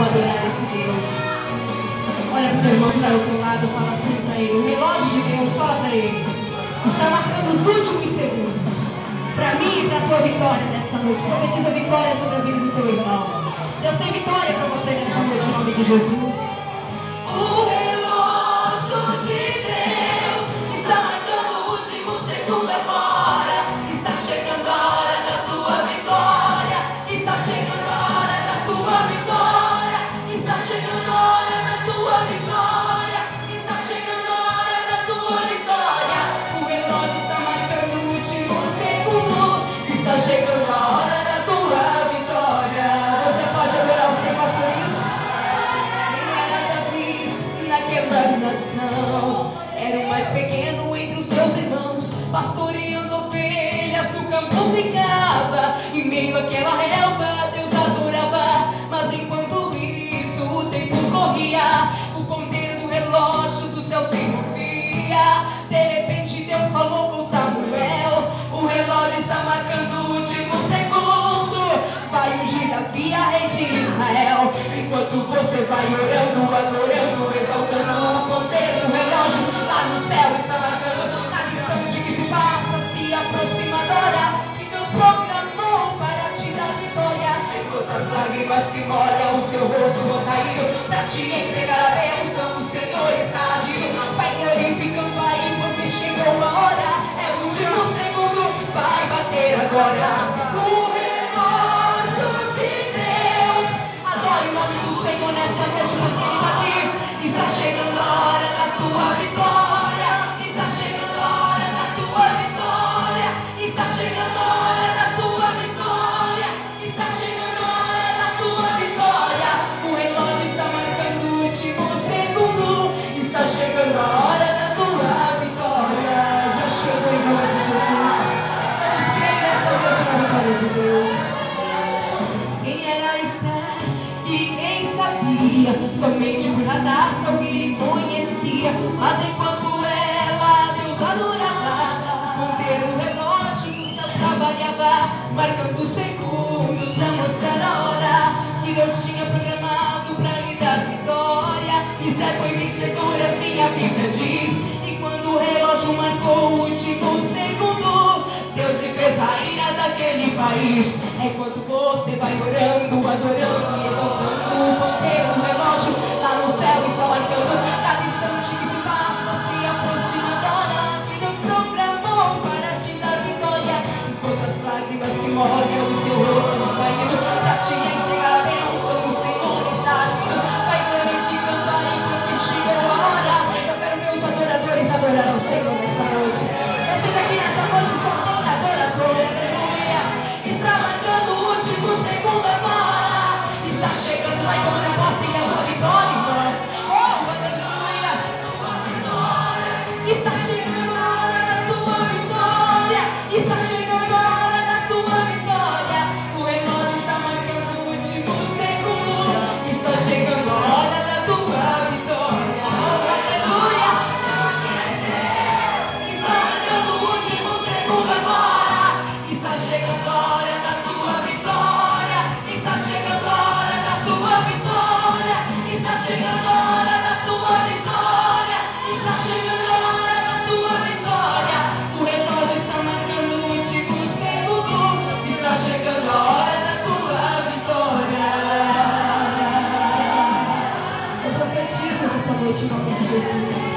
adorar esse Deus. Olha pro teu irmão que está ao teu lado, fala assim pra ele. O relógio de Deus, fala pra ele, está marcando os últimos segundos pra mim e pra tua vitória nessa noite. Profetiza vitória sobre a vida do teu irmão. Eu sei vitória pra você nessa noite, em nome de Jesus. O relógio de Deus está marcando o último segundo agora. Está chegando a hora da tua vitória. Está chegando a hora da tua vitória. Está chegando a hora da tua vitória. Está chegando a hora da tua vitória. O relógio está marcando o último segundo. Está chegando a hora da tua vitória. Você pode adorar o Senhor por isso? Naquela nação, era o mais pequeno entre os seus irmãos, pastoreando ovelhas no campo ficava, em meio àquela relva Deus adorava, mas enquanto isso o tempo corria, o ponteiro do relógio do céu se movia, de repente Deus falou com Samuel, o relógio está marcando o último segundo, vai ungir Davi a rei de Israel, enquanto você vai orando, adorando, exaltando o ponteiro do relógio, lá no céu está marcando, na distante que se passa, se aproxima da hora, que Deus programou para te dar vitória, enquanto as lágrimas que molham o seu rosto vão cair, para te entregar a bênção, o Senhor está agindo, vai glorificando aí, porque chegou a hora, é o último segundo, vai bater agora. Adore o nome do Senhor nessa noite, porque Ele está aqui. Está chegando a hora da tua vitória. Está chegando a hora da tua vitória. Está chegando a hora da tua vitória. Está chegando a hora da tua vitória. O relógio está marcando o último segundo. Está chegando a hora da tua vitória. Já chegou em nome de Jesus. Vamos crer nessa noite na vitória de Deus. Quem era esperto? Ninguém sabia, somente o radar não lhe conhecia. Mas enquanto ela Deus adorava, o ponteiro do relógio no céu trabalhava, marcando segundos pra mostrar a hora que Deus tinha programado pra lhe dar vitória. E servo e vencedor, assim a Bíblia diz. E quando o relógio marcou o último segundo, Deus se fez rainha daquele país. Enquanto você vai orando, adorando e exaltando o ponteiro do relógio, lá no céu está marcando, cada instante que se passa se aproxima da hora que Deus programou para te dar vitória. Enquanto as lágrimas que molham o seu rosto vão caindo, para te entregar a bênção, o Senhor está agindo, vai glorificando aí porque chegou a hora. Eu quero ver os adoradores adorar ao Senhor nessa noite. Vocês aqui nessa noite são todos adoradores, aleluia. Está marcando o último segundo agora. Está chegando, vai tomando a posse da tua vitória, irmão. Oh, aleluia. Está chegando a hora da tua vitória. Está chegando a hora da tua vitória. O relógio está marcando o último segundo. Está chegando a hora da tua vitória. Aleluia. Está marcando o último segundo agora. Está chegando a hora da tua vitória. Está chegando a hora da tua vitória. Está chegando a hora da tua vitória. Está chegando a hora da tua vitória. O relógio está marcando o último segundo. Está chegando a hora da tua vitória. Eu profetizo nessa noite em nome de Jesus.